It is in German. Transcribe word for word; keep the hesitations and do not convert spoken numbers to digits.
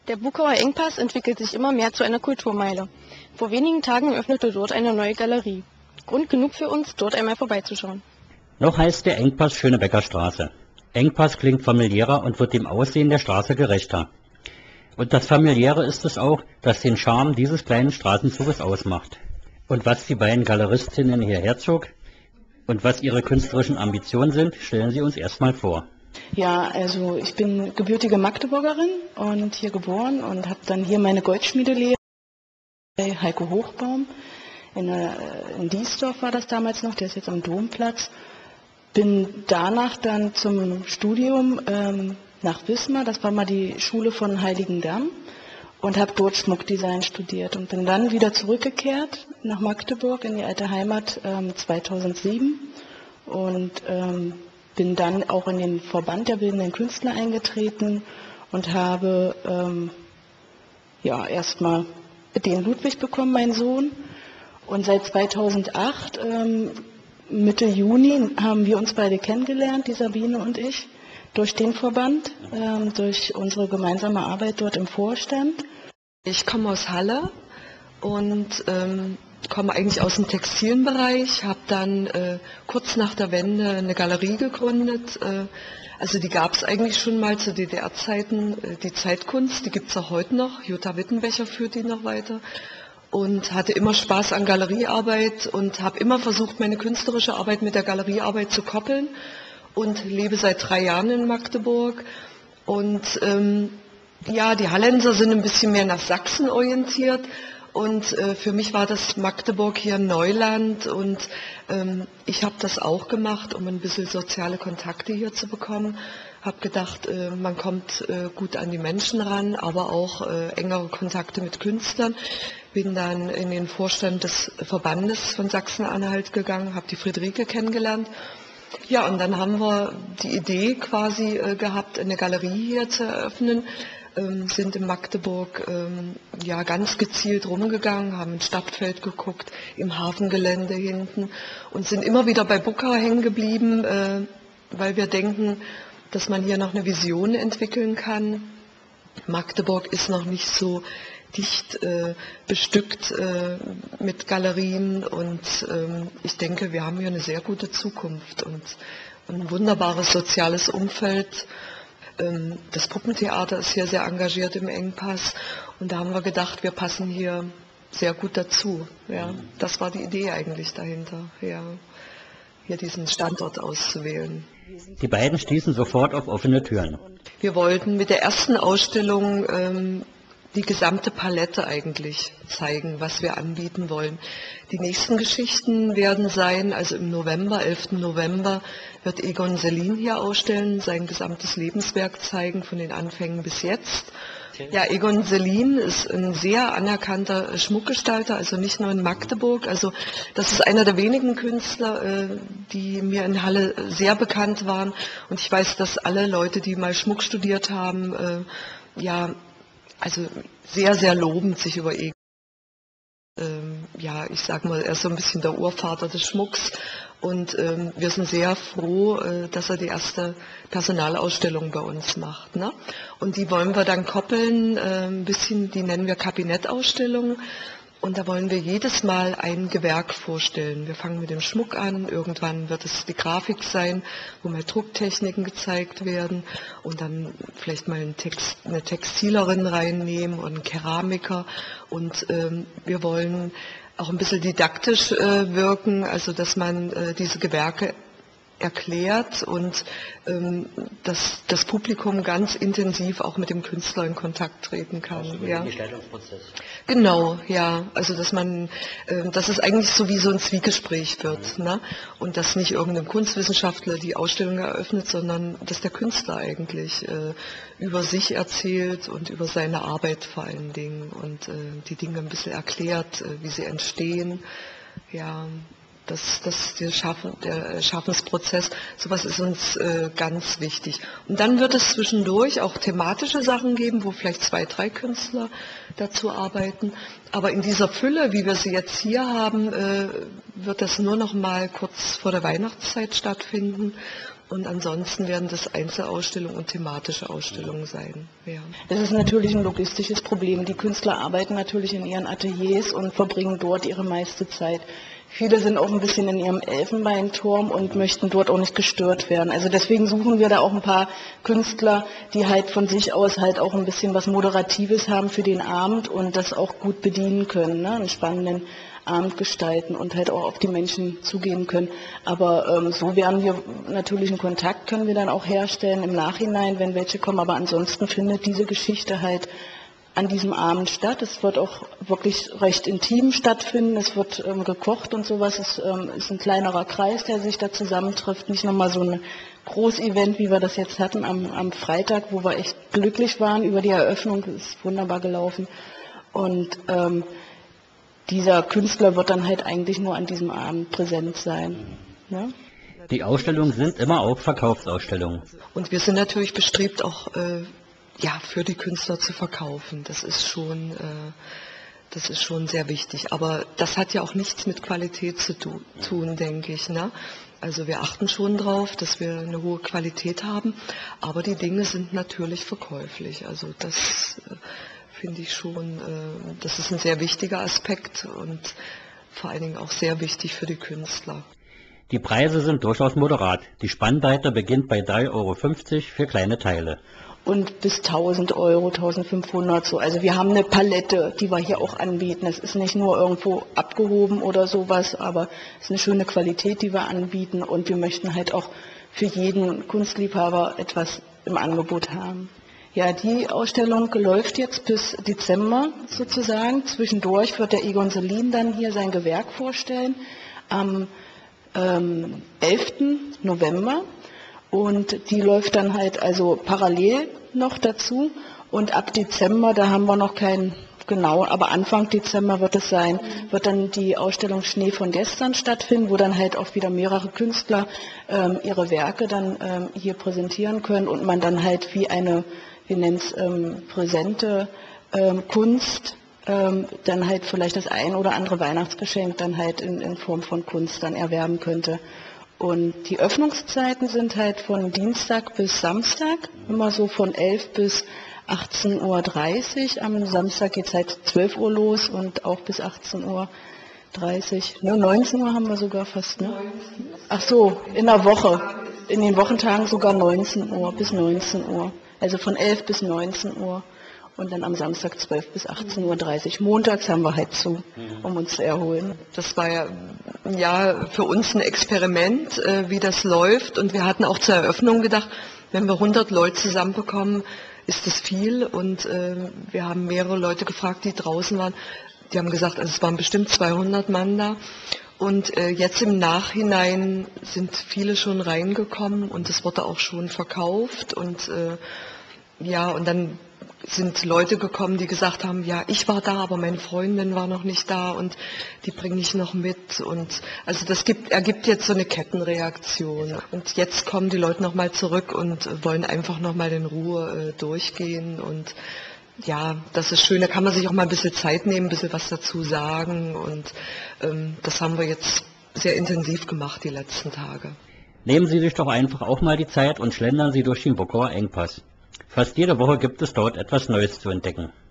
Der Buchauer Engpass entwickelt sich immer mehr zu einer Kulturmeile. Vor wenigen Tagen öffnete dort eine neue Galerie. Grund genug für uns, dort einmal vorbeizuschauen. Noch heißt der Engpass Schönebecker Straße. Engpass klingt familiärer und wird dem Aussehen der Straße gerechter. Und das Familiäre ist es auch, das den Charme dieses kleinen Straßenzuges ausmacht. Und was die beiden Galeristinnen hierher zog und was ihre künstlerischen Ambitionen sind, stellen Sie uns erstmal vor. Ja, also ich bin gebürtige Magdeburgerin und hier geboren und habe dann hier meine Goldschmiedelehre bei Heiko Hochbaum. In, in Diesdorf war das damals noch, der ist jetzt am Domplatz. Bin danach dann zum Studium ähm, nach Wismar, das war mal die Schule von Heiligendamm, und habe dort Schmuckdesign studiert und bin dann wieder zurückgekehrt nach Magdeburg in die alte Heimat ähm, zweitausendsieben und ähm, bin dann auch in den Verband der bildenden Künstler eingetreten und habe ähm, ja erstmal den Ludwig bekommen, meinen Sohn. Und seit zweitausendacht, ähm, Mitte Juni, haben wir uns beide kennengelernt, die Sabine und ich, durch den Verband, ähm, durch unsere gemeinsame Arbeit dort im Vorstand. Ich komme aus Halle und ähm, komme eigentlich aus dem Textilbereich, habe dann äh, kurz nach der Wende eine Galerie gegründet. Äh, also die gab es eigentlich schon mal zu D D R-Zeiten, äh, die Zeitkunst, die gibt es auch heute noch. Jutta Wittenbecher führt die noch weiter. Und hatte immer Spaß an Galeriearbeit und habe immer versucht, meine künstlerische Arbeit mit der Galeriearbeit zu koppeln und lebe seit drei Jahren in Magdeburg. Und ähm, ja, die Hallenser sind ein bisschen mehr nach Sachsen orientiert und äh, für mich war das Magdeburg hier Neuland und ähm, ich habe das auch gemacht, um ein bisschen soziale Kontakte hier zu bekommen. Habe gedacht, äh, man kommt äh, gut an die Menschen ran, aber auch äh, engere Kontakte mit Künstlern. Bin dann in den Vorstand des Verbandes von Sachsen-Anhalt gegangen, habe die Friederike kennengelernt. Ja, und dann haben wir die Idee quasi äh, gehabt, eine Galerie hier zu eröffnen. Ähm, sind in Magdeburg ähm, ja ganz gezielt rumgegangen, haben in Stadtfeld geguckt, im Hafengelände hinten und sind immer wieder bei Buckau hängen geblieben, äh, weil wir denken, dass man hier noch eine Vision entwickeln kann. Magdeburg ist noch nicht so dicht äh, bestückt äh, mit Galerien und ähm, ich denke, wir haben hier eine sehr gute Zukunft und ein wunderbares soziales Umfeld. Ähm, das Puppentheater ist hier sehr engagiert im Engpass und da haben wir gedacht, wir passen hier sehr gut dazu. Ja. Das war die Idee eigentlich dahinter, ja, hier diesen Standort auszuwählen. Die beiden stießen sofort auf offene Türen. Wir wollten mit der ersten Ausstellung ähm, die gesamte Palette eigentlich zeigen, was wir anbieten wollen. Die nächsten Geschichten werden sein, also im November, elften November, wird Egon Selin hier ausstellen, sein gesamtes Lebenswerk zeigen, von den Anfängen bis jetzt. Ja, Egon Selin ist ein sehr anerkannter Schmuckgestalter, also nicht nur in Magdeburg. Also das ist einer der wenigen Künstler, die mir in Halle sehr bekannt waren. Und ich weiß, dass alle Leute, die mal Schmuck studiert haben, ja, also sehr, sehr lobend sich über Egon. Ähm, ja, ich sag mal, er ist so ein bisschen der Urvater des Schmucks und ähm, wir sind sehr froh, äh, dass er die erste Personalausstellung bei uns macht. Ne? Und die wollen wir dann koppeln, äh, ein bisschen, die nennen wir Kabinettausstellungen. Und da wollen wir jedes Mal ein Gewerk vorstellen. Wir fangen mit dem Schmuck an, irgendwann wird es die Grafik sein, wo mal Drucktechniken gezeigt werden und dann vielleicht mal ein Text, eine Textilerin reinnehmen und einen Keramiker. Und ähm, wir wollen auch ein bisschen didaktisch äh, wirken, also dass man äh, diese Gewerke erklärt und ähm, dass das Publikum ganz intensiv auch mit dem Künstler in Kontakt treten kann. Also ja. Den Gestaltungsprozess. Genau, ja. Also dass man, äh, dass es eigentlich so wie so ein Zwiegespräch wird, mhm. ne? Und dass nicht irgendein Kunstwissenschaftler die Ausstellung eröffnet, sondern dass der Künstler eigentlich äh, über sich erzählt und über seine Arbeit vor allen Dingen und äh, die Dinge ein bisschen erklärt, äh, wie sie entstehen. Ja. Das, das, der, Schaffen, der Schaffensprozess, sowas ist uns äh, ganz wichtig. Und dann wird es zwischendurch auch thematische Sachen geben, wo vielleicht zwei, drei Künstler dazu arbeiten. Aber in dieser Fülle, wie wir sie jetzt hier haben, äh, wird das nur noch mal kurz vor der Weihnachtszeit stattfinden. Und ansonsten werden das Einzelausstellungen und thematische Ausstellungen sein. Ja. Es ist natürlich ein logistisches Problem. Die Künstler arbeiten natürlich in ihren Ateliers und verbringen dort ihre meiste Zeit. Viele sind auch ein bisschen in ihrem Elfenbeinturm und möchten dort auch nicht gestört werden. Also deswegen suchen wir da auch ein paar Künstler, die halt von sich aus halt auch ein bisschen was Moderatives haben für den Abend und das auch gut bedienen können, ne? Einen spannenden Abend gestalten und halt auch auf die Menschen zugehen können. Aber ähm, so werden wir natürlich einen Kontakt, können wir dann auch herstellen im Nachhinein, wenn welche kommen. Aber ansonsten findet diese Geschichte halt an diesem Abend statt. Es wird auch wirklich recht intim stattfinden. Es wird ähm, gekocht und sowas. Es ähm, ist ein kleinerer Kreis, der sich da zusammentrifft. Nicht nochmal so ein Großevent, wie wir das jetzt hatten am, am Freitag, wo wir echt glücklich waren über die Eröffnung. Es ist wunderbar gelaufen. Und ähm, dieser Künstler wird dann halt eigentlich nur an diesem Abend präsent sein. Ja? Die Ausstellungen sind immer auch Verkaufsausstellungen. Und wir sind natürlich bestrebt, auch äh, ja, für die Künstler zu verkaufen. Das ist schon, äh, das ist schon sehr wichtig. Aber das hat ja auch nichts mit Qualität zu tu tun, denke ich. Ne? Also wir achten schon drauf, dass wir eine hohe Qualität haben, aber die Dinge sind natürlich verkäuflich. Also das äh, finde ich schon, äh, das ist ein sehr wichtiger Aspekt und vor allen Dingen auch sehr wichtig für die Künstler. Die Preise sind durchaus moderat. Die Spannweite beginnt bei drei Euro fünfzig für kleine Teile. Und bis tausend Euro, eintausendfünfhundert so. Also wir haben eine Palette, die wir hier auch anbieten. Es ist nicht nur irgendwo abgehoben oder sowas, aber es ist eine schöne Qualität, die wir anbieten. Und wir möchten halt auch für jeden Kunstliebhaber etwas im Angebot haben. Ja, die Ausstellung läuft jetzt bis Dezember sozusagen. Zwischendurch wird der Egon Selin dann hier sein Gewerk vorstellen am ähm, elften November. Und die läuft dann halt also parallel noch dazu. Und ab Dezember, da haben wir noch keinen genau, aber Anfang Dezember wird es sein, wird dann die Ausstellung Schnee von gestern stattfinden, wo dann halt auch wieder mehrere Künstler ähm, ihre Werke dann ähm, hier präsentieren können und man dann halt wie eine, wir nennen es ähm, präsente ähm, Kunst, ähm, dann halt vielleicht das ein oder andere Weihnachtsgeschenk dann halt in, in Form von Kunst dann erwerben könnte. Und die Öffnungszeiten sind halt von Dienstag bis Samstag, immer so von elf bis achtzehn Uhr dreißig. Am Samstag geht es halt zwölf Uhr los und auch bis achtzehn Uhr dreißig. Ne, neunzehn Uhr haben wir sogar fast, ne? Ach so, in der Woche. In den Wochentagen sogar neunzehn Uhr bis neunzehn Uhr. Also von elf bis neunzehn Uhr. Und dann am Samstag zwölf bis achtzehn Uhr dreißig. Montags haben wir halt zu, um uns zu erholen. Das war ja, ja für uns ein Experiment, äh, wie das läuft. Und wir hatten auch zur Eröffnung gedacht, wenn wir hundert Leute zusammenbekommen, ist das viel. Und äh, wir haben mehrere Leute gefragt, die draußen waren. Die haben gesagt, also es waren bestimmt zweihundert Mann da. Und äh, jetzt im Nachhinein sind viele schon reingekommen und es wurde auch schon verkauft. Und äh, ja, und dann sind Leute gekommen, die gesagt haben, ja, ich war da, aber meine Freundin war noch nicht da und die bringe ich noch mit. Und also das gibt, ergibt jetzt so eine Kettenreaktion. Und jetzt kommen die Leute nochmal zurück und wollen einfach nochmal in Ruhe äh, durchgehen. Und ja, das ist schön, da kann man sich auch mal ein bisschen Zeit nehmen, ein bisschen was dazu sagen. Und ähm, das haben wir jetzt sehr intensiv gemacht die letzten Tage. Nehmen Sie sich doch einfach auch mal die Zeit und schlendern Sie durch den Bokauer Engpass. Fast jede Woche gibt es dort etwas Neues zu entdecken.